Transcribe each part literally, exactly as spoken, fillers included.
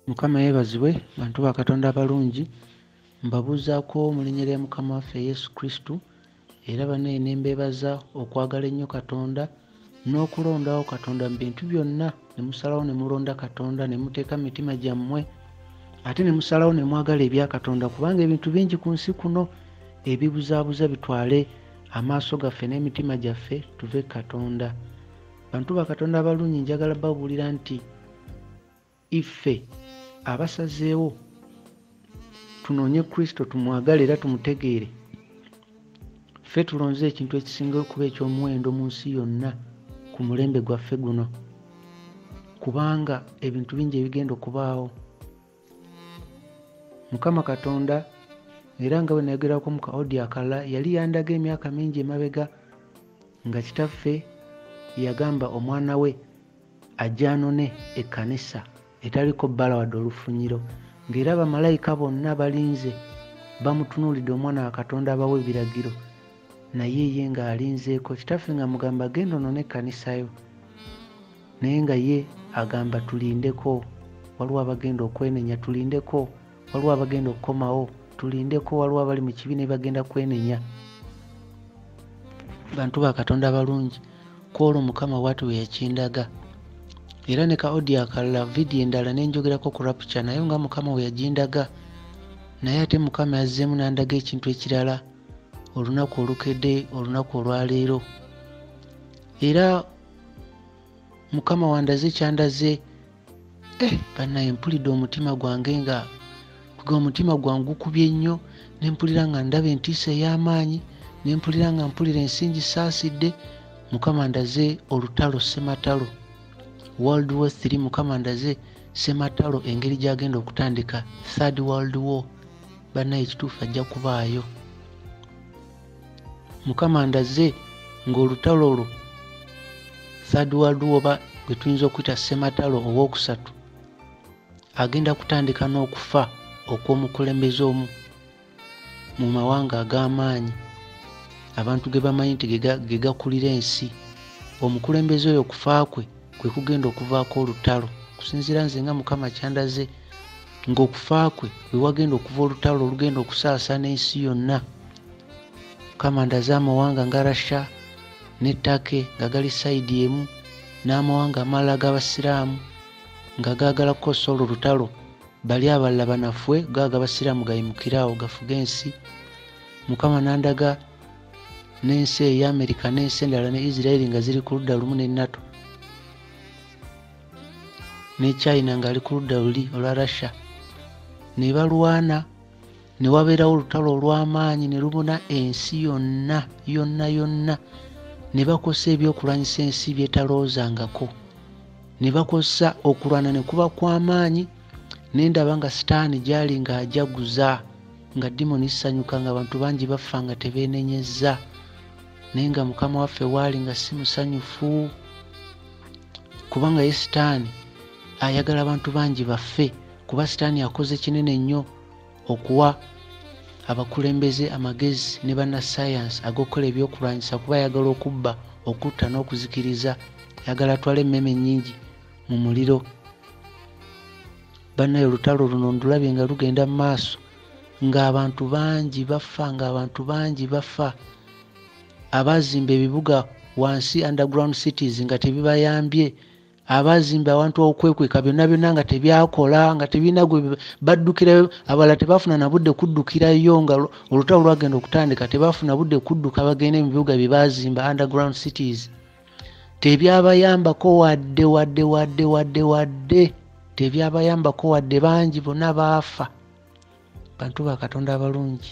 Mukama yeebazibwe, bantu ba Katonda abalungi. Mbabuuzaako mu linnya lya Mukama waffe Yesu Kristo, era banaye ne mbeebaza okwagala ennyo Katonda n'okulondawo Katonda mu bintu byonna, ne musalawo ne mulonda Katonda, ne muteeka mu mitima gyammwe, ate ne musalawo ne mwagala ebya Katonda, kubanga ebintu bingi ku nsi kuno ebibuzaabuza bitwale amaaso gaffe n'emitima gyaffe tuve Katonda. Bantu ba Katonda abalungi, njagala babuulira nti iffe abasazeewo tunoonye Kristo, tumwagale era tumutegeere, ffe tulonze ekintu ekisinga okuba eky'omuwendo mu nsi yonna ku mulembe gwaffe guno, kubanga ebintu bingi ebigenda okubaawo. Mukama Katonda, era nga bwe nayogerako mu kaodi akalala, yali yandaga emyaka mingi emabega nga kitaffe yagamba omwana we ajje anone ekkanisa etaliko bbala wadde olufunyiro, ng'era bamalayika bonna balinze bamutunuulidde omwana wa Katonda abawa ebiragiro, naye ye ng'alinzeeko. Kitaffe nga mugamba agenda onone ekkanisa yo, naye nga ye agamba tulindeko, waliwo abagenda okwenenya, tulindeko, waliwo abagenda okukomawo, tulindeko, waliwo abali mu kibiina bagenda kwenenya. Bantu ba Katonda abalungi, kwolwo Mukama bw'ati bwe yakindaga. Era ne kaodi akalala, vidiyo endala nenjogerako ku rapture, naye nga Mukama bwe yagindaga. Naye ate Mukama yazzeemu n'andaga ekintu ekirala olunaku olukedde, olunaku olwaleero. Era Mukama wandaze kyandaze, eh bannaye mpulidde omutima gwange nga tuga omutima gwange gukubye nnyo, ne mpulira nga ndaba entiisa ey'amaanyi, ne mpulira nga mpulira ensingi saasidde. Mukama ndaze olutalo sematalo, World War three. Mukama ndaze sematalo, engeri gy'agenda okutandika, Third World War. Bannaye ekituufu ajja kubaayo. Mukama ndaze ng'olutalo olwo, Third World War oba gwe tuyinza okuyita sematalo owookusatu, agenda kutandika n'okufa okw'omukulembeze omu mu mawanga ag'amaanyi abantu ge bamanyi nti ge gakulira ensi. Omukulembeze oyo okufa kwe kwe kugenda okuvaako olutalo. Kusinziira nze nga Mukama kyandaze, ng'okufa kwe we wagenda okuva olutalo olugenda okusaasaana ensi yonna. Mukama ndaze amawanga nga Russia ne Turkey nga gali sayidi emu, n'amawanga amalala g'Abasiraamu nga gaagala kukosa olwo olutalo, bali abalala banafwe gaaga Abasiraamu gayimukiraawo gafuga ensi. Mukama nandaga n'ensi eya America n'ensi endala ne Israel nga ziri ku ludda lumu, ne NATO ne China ng'ali ku ludda luli olwa Russia, ne balwana, ne wabeerawo olutalo olw'amaanyi ne lubuna ensi yonna yonna yonna, ne bakosa ebyokulwanyisa ensi byetalowoozangako, ne bakosa okulwana ne kuba kw'amaanyi. Nendaba nga Sitaani gyali ng'ajaguza, nga dimoni zisanyuka, nga abantu bangi bafa nga tebeenenyezza, naye nga Mukama waffe waali nga si musanyufu, kubanga ye Sitaani ayagala abantu bangi baffe, kuba Sitaani akoze kinene nnyo okuwa abakulembeze amagezi ne bannasayansi ag'okukola ebyokulwanyisa, kuba ayagala okubba, okutta n'okuzikiriza, ayagala atwala emmeme nnyingi mu muliro. Bannaye olutalo luno ndulabye nga lugenda mu maaso, ng'abantu bangi bafa, ng'abantu bangi bafa. Abaazimba ebibuga wansi, underground cities, nga tebibayambye. Abaazimba awantu okwekweka byonna byonna nga tebyakola, nga tebirina gwe baddukirayo. Abalala tebafuna na budde kuddukirayo, nga olutalo lwagenda okutandika tebafuna budde kudduka bagende mu bibuga bye baazimba, underground cities. Tebyabayambako wadde wadde wadde wadde wadde tebyabayambako wadde, bangi bonna baafa. Bantu ba Katonda abalungi,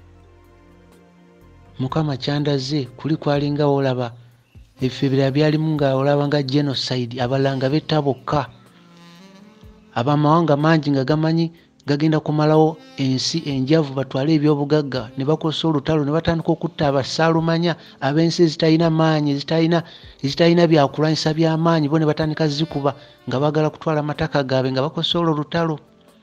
Mukama kyandaze kuli kwalinga olaba ebifo ebirala byalimu nga olaba nga genocide, abalala nga betta bokka, abamawanga mangi nga gamanyi gagenda kumalawo ensi enjavu batwale ebyobugagga, ne bakosa olutalo ne batandika okutta abasaalumanya ab'ensi ezitalina maanyi, ezitalina ezitalina byakulwanyisa by'amaanyi, bo ne batandika zikuba nga baagala kutwala amataka gaabwe nga bakosa olwo olutalo.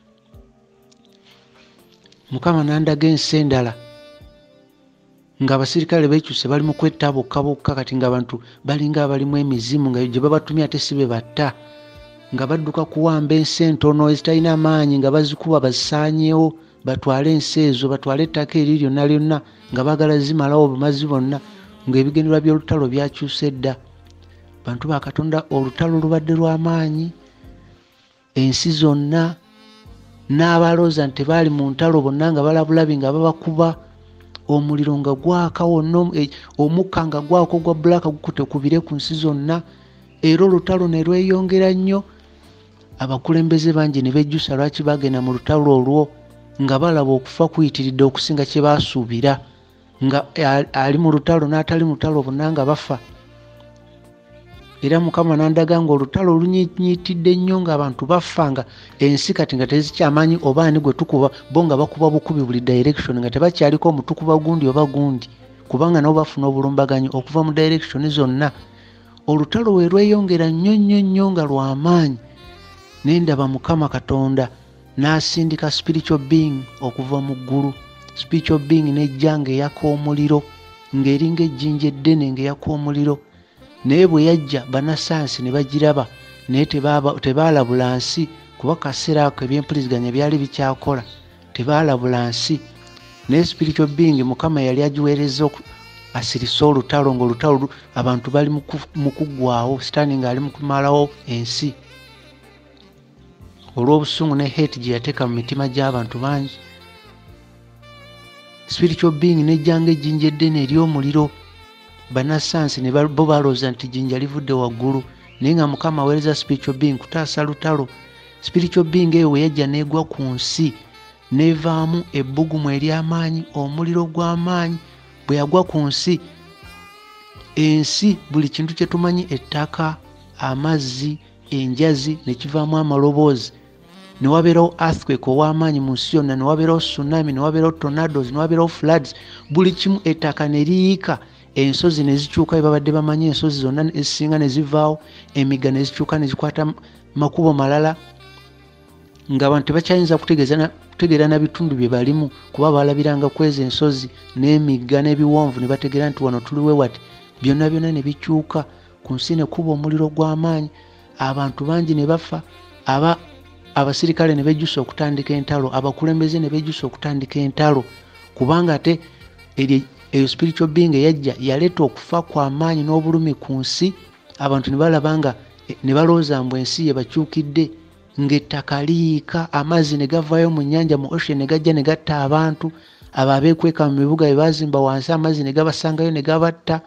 Mukama nandaga ensi endala nga abasirikale beekyuse bali mu kwetta bokka bokka, kati nga abantu balinga abalimu emizimu nga gye babatumya ate si be batta. nga badduka kuwamba ensi entono ezitalina amaanyi nga bazikuba bazisaanyeewo batwale ensi ezo batwale ettaka eri lyonna lyonna nga baagala zimalawo bumazi bonna ng'ebigendererwa by'olutalo byakyusa edda. Bantu ba Katonda, olutalo lubadde lw'amaanyi. Ensi zonna n'abalooza nti tebaali mu ntalo bonna nga balabulabi nga babakuba, omuliro nga gwaka wonna, omukka nga gwaka ogwa bbulaaka gukute kubire ku nsi zonna, era olutalo ne lweyongera nnyo. Abakulembeze bangi ne bejjusa lwaki bagenda mu lutalo olwo nga balaba okufa kuyitiridde okusinga kye baasuubira, nga ali mu lutalo n'atali mu lutalo bonna nga bafa. Era Mukama n'andaga nga olutalo lunyiitidde nnyo ng'abantu bafa, nga ensi kati nga tezikyamanyi oba ani gwe tukuba, bo nga bakuba bukubi buli direction nga tebakyaliko omutukuba gundi oba gundi, kubanga nabo bafuna obulumbaganyi okuva mu direction zonna. Olutalo we lweyongera nnyo nnyo nnyo nga lw'amaanyi, ne ndaba Mukama Katonda n'asindika spiritual being okuva mu ggulu. Spiritual being n'ejja ng'eyaka omuliro, ng'eringa ejjinja eddene ng'eyaka omuliro. Naye bwe yajja bannasayansi ne bagiraba, naye tebaalabula nsi, kuba kaseera ako ebyempuliziganya byali bikyakola, tebaalabula nsi. Naye spiritual being Mukama yali agiweereza asirisa olutalo, ng'olutalo abantu bali mu kuggwaawo, sitaani ng'ali mu kumalawo ensi olw'obusungu ne hate gye yateeka mu mitima gy'abantu bangi. Spiritual being n'ejja ng'ejjinja eddene ery'omuliro. Bannasayansi ne bo balooza nti jjinja livudde waggulu, naye nga Mukama aweereza spiritual being kutaasa lutalo. Spiritual being eyo we yajja n'egwa ku nsi, n'evaamu ebbugumu ery'amaanyi, omuliro gw'amaanyi. Bwe yagwa ku nsi, ensi buli kintu kye tumanyi, ettaka, amazzi, enjazi, ne kivaamu amaloboozi. Ne wabeerawo earthquake ow'amaanyi mu nsi yonna, ne wabeerawo tsunami, ne wabeerawo tornadoes, ne wabeerawo floods. Buli kimu ettaka ne liyiika, ensozi ne zikyuka bye babadde bamanyi, ensozi zonna ezisinga ne zivaawo, emigga ne zikyuka ne zikwata makubo malala, ng'abantu tebakyayinza kutegeera na bitundu bye balimu, kuba balabiranga ku ezo ensozi n'emigga n'ebiwonvu ne bategeera nti wano tuliwe wati. Byonna byonna ne bikyuka, ku nsi ne kuba omuliro gw'amaanyi, abantu bangi ne bafa. aba abasirikale ne bejjusa okutandika entalo, abakulembeze ne bejjusa okutandika entalo, kubanga ate eyo spiritual being eyajja yaleeta okufa kw'amaanyi n'obulumi ku nsi. Abantu ne balaba nga ne balowooza mbu ensi ye bakyukidde, ng'ettaka liyiika, amazzi ne gavaayo mu nnyanja, mu ocean ne gajja ne gatta abantu. Abo abeekweka mu bibuga bye baazimba wansi, amazzi ne gabasangayo ne gabatta.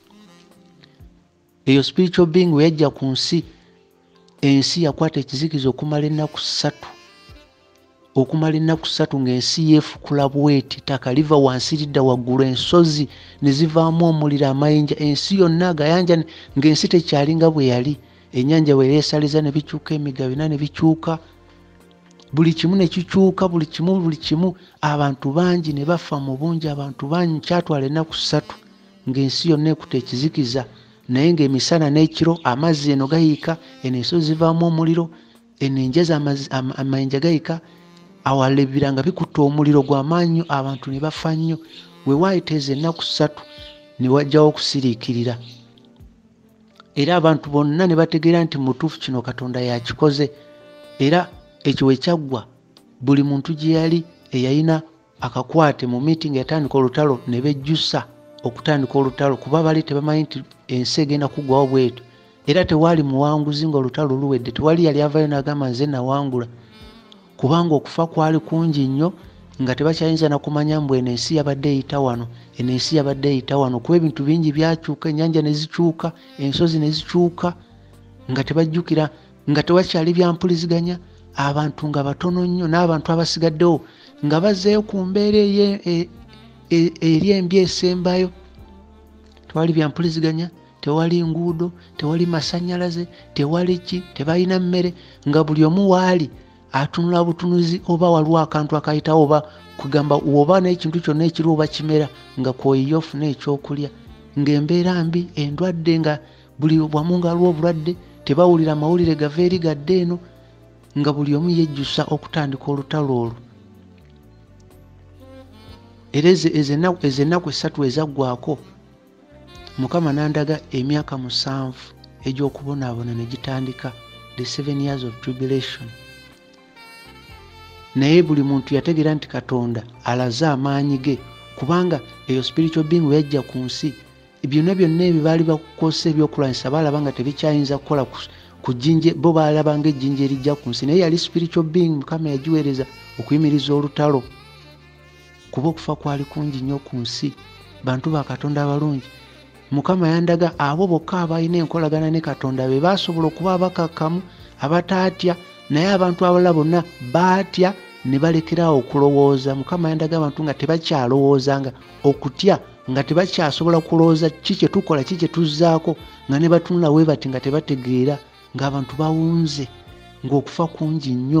Eyo spiritual being we yajja ku nsi, ensi yakwata ekizikiza okumala ennaku ssatu. Okumala ennaku ssatu ng'ensi yeefukula bweti, ttaka liva wansi lidda waggulu, ensozi ne zivaamu omuliro, amayinja, ensi yonna agayanja, ng'ensi tekyalinga bwe yali. Ennyanja we yeesaliza ne bikyuka, emigga byonna ne bikyuka, buli kimu ne kikyuka, buli kimu buli kimu. Abantu bangi ne bafa mu bungi, abantu bangi kyatwala ennaku ssatu ng'ensi yonna ekuta ekizikiza. Naye ng'emisana n'ekiro amazzi eno gayiika, eno ensozi zivaamu omuliro, eno enjazi amayinja gayiika, awala ebibira nga bikutta omuliro gw'amaanyi, abantu ne bafa nnyo. We waayita ezo ennaku ssatu ne wajjawo okusiriikirira, era abantu bonna ne bategeera nti mutuufu kino Katonda yakikoze. Era ekyo we kyaggwa, buli muntu gye yali eyalina akakwate mu meeting yatandika olutalo ne bejjusa okutandika olutalo, kuba bali tebamanyi nti ensi egenda kuggwawo bwetu. Era tewaali muwanguzi ng'olutalo luwedde, tewali yali avayo n'agamba nze nawangula, kubanga okufa kwali kungi nnyo nga tebakyayinza na kumanya mbu eno ensi yabadde eyita wano, eno ensi yabadde eyita wano, kuba ebintu bingi byakyuka, ennyanja ne zikyuka, ensozi ne zikyuka, nga tebajjukira, nga tewakyali byampuliziganya, abantu nga batono nnyo, n'abantu abasigaddewo nga bazzeeyo ku mbeera eri embi esembayo. Tewali byampuliziganya, tewali nguudo, tewali masannyalaze, tewali ki, tebalina mmere, nga buli omu waali atunula butunuzi oba waliwo akantu akayitawo, oba kugamba oba n'ekintu kyonna ekiri oba kimera nga kwoyiye ofuna ekyokulya. Ng'embeera mbi, endwadde, nga buli wamu nga waliwo obulwadde, tebawulira mawulire gava eri gadde eno, nga buli omu yejjusa okutandika olutalo olwo. Era ezo ennaku essatu ezaggwaako, Mukama n'andaga emyaka musanvu egy'okubonaabona ne gitandika. the seven years of tribulation. Naye buli muntu yategeera nti Katonda alaze amaanyi ge, kubanga eyo spiritual being yajja ku nsi, byonna byonna ebyo baali bakosa ebyokulwanyisa baalaba nga tebikyayinza kukola ku jjinja, bo baalaba ng'ejjinja erijja ku nsi, naye yali spiritual being Mukama yagiweereza okuyimiriza olutalo, kuba okufa kwali kungi nnyo ku nsi. Bantu ba Katonda abalungi, Mukama yandaga abo bokka abalina enkolagana ne Katonda be baasobola okuba abakakkamu abataatya, naye abantu abalala bonna baatya ne balekerawo okulowooza. Mukama yandaga abantu nga tebakyalowoozanga okutya, nga tebakyasobola kulowooza ki kye tukola, ki kye tuzzaako, nga ne batunula we bati nga tebategeera, ng'abantu bawunze, ng'okufa kungi nnyo,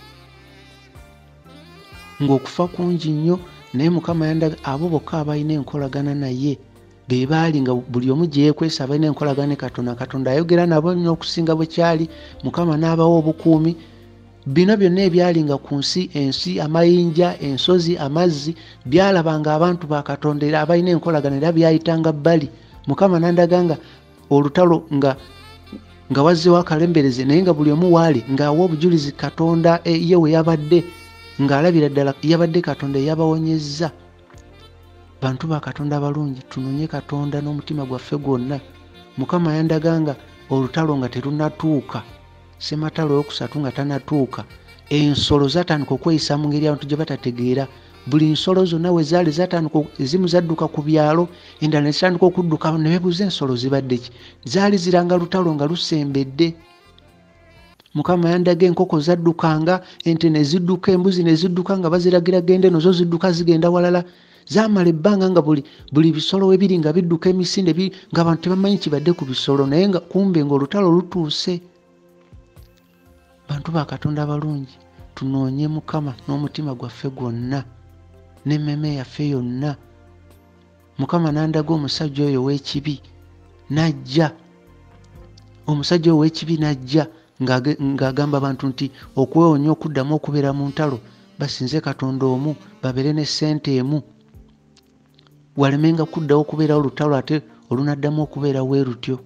ng'okufa kungi nnyo. Naye Mukama yandaga abo bokka abalina enkolagana naye be baali nga buli omu gye yeekwesa abalina enkolagana ne Katonda. Katonda ayogera nabo nnyo okusinga bwe kyali. Mukama n'abawa obukuumi. Bino byonna ebyali nga ku nsi, ensi, amayinja, ensozi, amazzi, byalabanga abantu ba Katonda era abalina enkolagana era byayitanga bbali. Mukama n'andaga nga olutalo nga nga wazzeewo akalembereze, naye nga buli omu waali ng'awa obujulizi Katonda ye we yabadde, ng'alabira ddala yabadde Katonda eyabawonyezza. Bantu ba Katonda abalungi, tunoonye Katonda n'omutima gwaffe gwonna. Mukama yandaga nga olutalo nga terunatuuka, Sematalo owokusatu nga tanatuuka, ensolo zatandika okweyisa mu ngeri abantu gye batategeera. Buli nsolo zonna we zaali zatandika, ezimu zadduka ku byalo, endala ne zitandika okudduka, ne beebuuza ensolo zibadde ki? Zaali ziranga lutalo nga lusembedde. Mukama yandaga enkoko zaddukanga, ente ne zidduka, embuzi ne zidduka nga baziragira gende, nozo zidduka zigenda walala. Zaamala ebbanga nga buli buli bisolo we biri nga bidduka emisinde biri, ng'abantu tebamanyi kibadde ku bisolo, naye nga kumbe ng'olutalo lutuuse. Bantu ba Katonda abalungi, tunoonye Mukama n'omutima gwaffe gwonna n'emmeeme yaffe yonna. Mukama n'andaga omusajja oyo w'ekibi n'ajja, omusajja oyo w'ekibi n'ajja ng'agamba abantu nti okwewonya okuddamu okubeera mu ntalo basinze Katonda omu, babeere ne ssente emu, walemenga kuddawo okubeerawo olutalo ate olunaddamu okubeera we rutyo.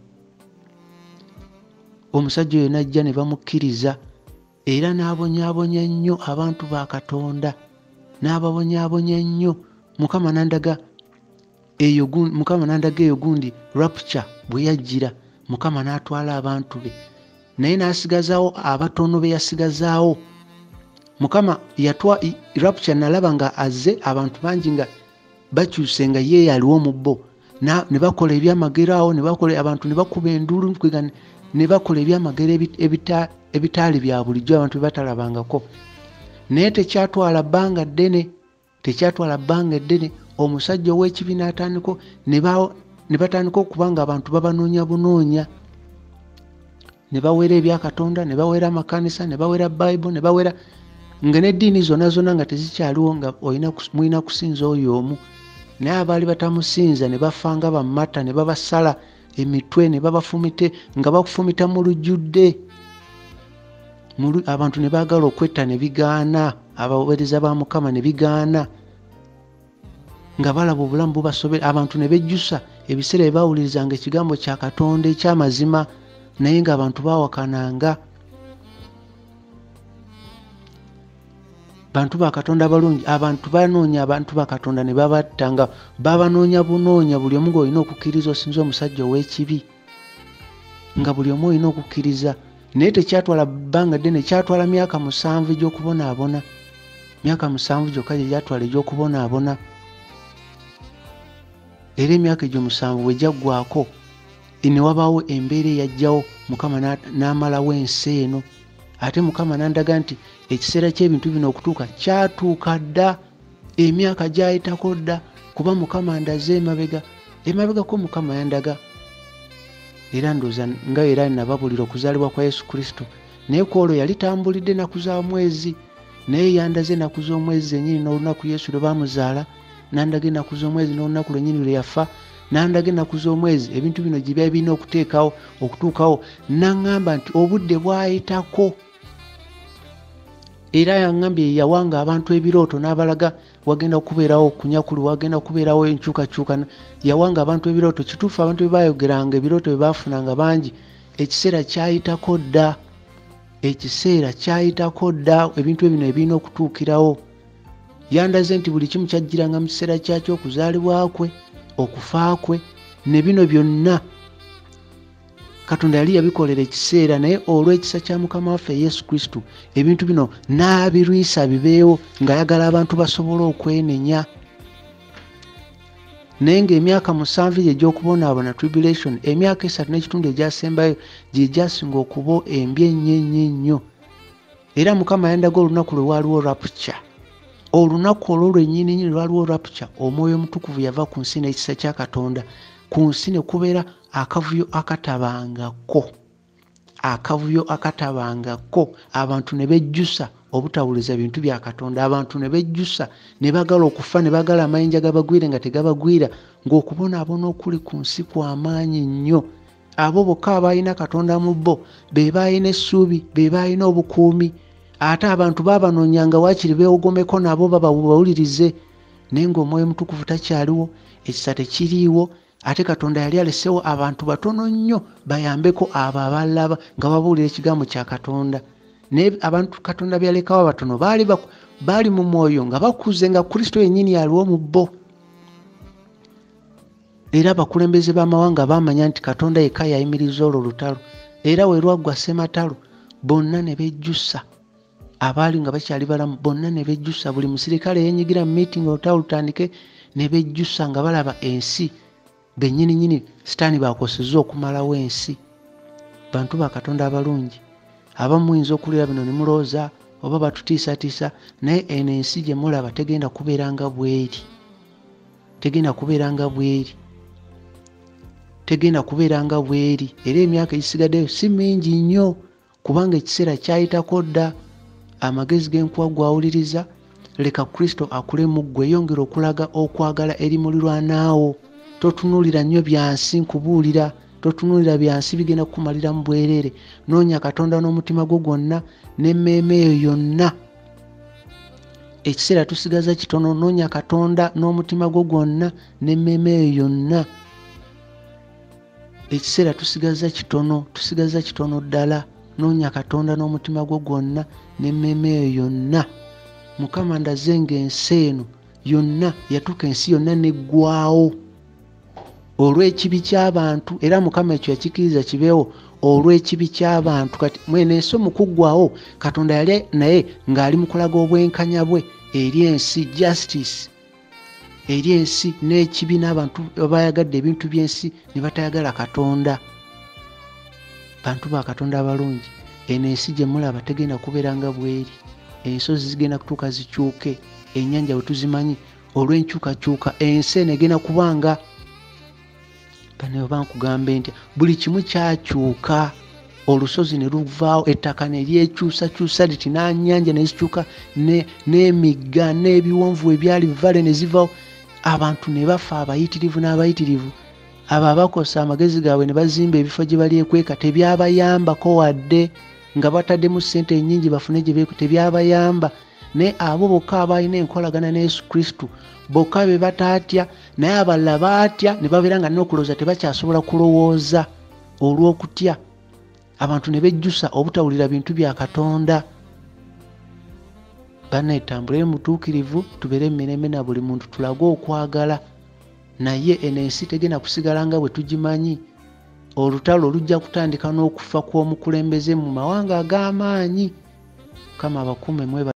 Omusajja oyo n'ajja ne bamukkiriza era n'abonyaabonya nnyo abantu ba Katonda, n'ababonyaabonya nnyo. Mukama n'andaga eyo gundi, Mukama n'andaga eyo gundi rapture bwe yajjira, Mukama n'atwala abantu be, naye n'asigazaawo abatono be yasigazaawo. Mukama yatwa rapture nalaba nga azze abantu bangi nga bakyuse nga ye yaliwo mu bo, ne bakola ebyamagero awo, ne bakola abantu ne bakuba enduulu ne bakola ebyamagero ebitaali bya bulijjo abantu bye batalabangako. Naye tekyatwala bbanga ddene, tekyatwala bbanga eddene, omusajja ow'ekibi n'atandika ne batandika okuba nga abantu babanoonya bunoonya, ne bawera ebya Katonda, ne bawera amakanisa, ne bawera Bible, ne bawera nga n'eddiini zonna zonna nga tezikyaliwo, nga mulina kusinza oyo omu. Naye abaali batamusinza ne bafanga bammata, ne babasala emitwe, ne babafumite nga bakufumita mu lujjudde. Abantu ne baagala okwetta ne bigaana, abaweereza ba Mukama ne bigaana, nga balaba obulamu bubasobera. Abantu ne bejjusa ebiseera bye baawulirizanga ekigambo kya Katonda eky'amazima, naye ng'abantu baawakananga. Bantu ba Katonda abalungi, abantu banoonya abantu ba Katonda ne babattanga, babanoonya bunoonya. Buli omu ng'olina okukkiriza osinza omusajja ow'ekibi, nga buli omu olina okukkiriza. Naye tekyatwala bbanga ddene, kyatwala myaka musanvu egy'okubonaabona. Myaka musanvu gyokka gye gyatwala egy'okubonaabona. Era emyaka egyo musanvu bwe gyaggwaako, ne wabaawo embeera eyajjawo, Mukama n'amalawo ensi eno. Ate Mukama n'andaga nti ekiseera ky'ebintu bino okutuuka kyatuuka dda, emyaka gyayitako dda, kuba Mukama ndaze emabega. Emabegako Mukama yandaga, era ndooza nga era nababulira okuzaalibwa kwa Yesu Kristo, naye ku olwo yali tambulidde ennaku za mwezi, naye yandaze ennaku z'omwezi zennyini n'olunaku Yesu lwe baamuzaala, n'andaga ennaku z'omwezi n'olunaku lwennyini lwe yafa, n'andaga ennaku z'omwezi ebintu bino gye byali birina okuteekawo okutuukawo. N'aŋŋamba nti obudde bwayitako, era yaŋŋambye yawanga abantu ebirooto n'abalaga wagenda okubeerawo okunyakulu, wagenda okubeerawo enkyukakyuka. Yawanga abantu ebirooto. Kituufu abantu bye baayogeranga ebirooto bye baafunanga bangi, ekiseera kyayitako dda. ekiseera kyayitako dda ebintu ebino ebirina okutuukirawo. Yandaze nti buli kimu kyajjiranga mu kiseera kyakyo, okuzaalibwa kwe, okufa kwe, ne bino byonna Katonda yali yabikolera ekiseera, naye olw'ekisa kya Mukama waffe Yesu Kristo ebintu bino n'abirwisa bibeewo ng'ayagala abantu basobole okwenenya. Naye ng'emyaka musanvu ye egy'okubonaabona tribulation, emyaka esatu n'ekitundu egyasembayo gye gyasinga okuba embi ennyo ennyo ennyo. Era Mukama yandaga olunaku lwe waaliwo rapture. Olunaku olwo lwennyini nnyini lwaliwo rapture, Omwoyo Omutukuvu yava ku nsi n'ekisa kya Katonda. Ku nsi ne kubeera akavuyo akatabangako. Akavuyo akatabangako. Abantu ne bejjusa obutawuliza bintu bya Katonda. Abantu ne bejjusa ne bagala okufa, ne bagala amayinja gabagwire nga tegabagwira, ng'okubonaabona okuli ku nsi kw'amaanyi nnyo. Abo bokka abalina Katonda mu bo be balina essuubi, be balina obukuumi. Ate abantu baabanoonyanga waakiri beewogomeko nabo babawulirize. Naye ng'Omwoyo Omutukuvu takyaliwo, ekisa tekiriiwo, ate Katonda yali alesewo abantu batono nnyo bayambeko abo abalaba nga babuulira ekigambo kya Katonda. Naye abantu Katonda byalekawo batono baali baali mu mwoyo nga bakuze, nga Kristo yennyini yaliwo mu bo. Era abakulembeze b'amawanga baamanya nti Katonda yekka yayimiriza olwo lutalo. Era we lwaggwa ssematalo bonna ne bejjusa. Abaali nga bakyali balamu bonna ne bejjusa. Buli musirikale yeenyigira mu meeting olutalo lutandike ne bejjusa nga balaba ensi bennyini nnyini sitaani baakosezza okumalawo ensi. Bantu ba Katonda abalungi, abamu muyinza okulira bino ne mulowooza oba batutiisatiisa, naye eno ensi gye mulaba tegenda kubeera nga bweri. Tegenda kubeera nga bweri. Tegenda kubeera nga bweri. Era emyaka egisigaddeyo si mingi nnyo, kubanga ekiseera kyayitako dda. Amagezi g'enkuwa gwawuliriza, leka Kristo akule mu ggwe, yongera okulaga okwagala eri muliraanwo. Totunuulira nnyo byansi, nkubuulira, totunuulira byansi, bigenda kukumalira mu bwereere. Noonya Katonda n'omutima gwo gwonna n'emmeeme eyo yonna. Ekiseera tusigaza kitono. Noonya Katonda n'omutima gwo gwonna n'emmeeme eyo yonna. Ekiseera tusigaza kitono, tusigaza kitono ddala. Noonya Katonda n'omutima gwo gwonna n'emmeeme eyo yonna. Mukama ndaze ng'ensi eno yonna yatuuka, ensi yonna neggwaawo olw'ekibi ky'abantu. Era Mukama ekyo yakikiriza kibeewo olw'ekibi ky'abantu. Kati mwene ensi mu kuggwaawo, Katonda yali naye ng'ali mu kulaga obwenkanya bwe eri ensi, justice eri ensi n'ekibi, n'abantu abayagadde ebintu by'ensi ne batayagala Katonda. Bantu ba Katonda abalungi, eno ensi gye mulaba tegenda kubeera nga bweri. Ensozi zigenda kutuuka zikyuke, ennyanja bwe tuzimanyi olw'enkyukakyuka, ensi eno egenda kubanga bano bankugambe ntya, buli kimu kyakyuka. Olusozi ne luvaawo, ettaka ne lyekyusakyusa liti, n'annyanja ne zikyuka, n'emigga n'ebiwonvu ebyali vale ne zivaawo. Abantu ne bafa, abayitirivu n'abayitirivu. Abo abakosa amagezi gaabwe ne bazimba ebifo gye bali ekweka, tebyabayambako wadde nga bataddemu ssente ennyingi bafune gye beeku, tebyabayamba. Naye abo bokka abalina enkolagana ne Yesu Kristo bokka be bataatya, naye abalala baatya ne babeera nga n'okulowooza tebakyasobola kulowooza olw'okutya. Abantu ne bejjusa obutawulira bintu bya Katonda. Banne tambulire mu butuukirivu, tubeere emmirembe na buli muntu, tulage okwagala. Naye eno ensi tegenda kusigala nga bwe tugimanyi. Olutalo lujja kutandika n'okufa kw'omukulembeze mu mawanga ag'amaanyi. Kama abakuume mweba.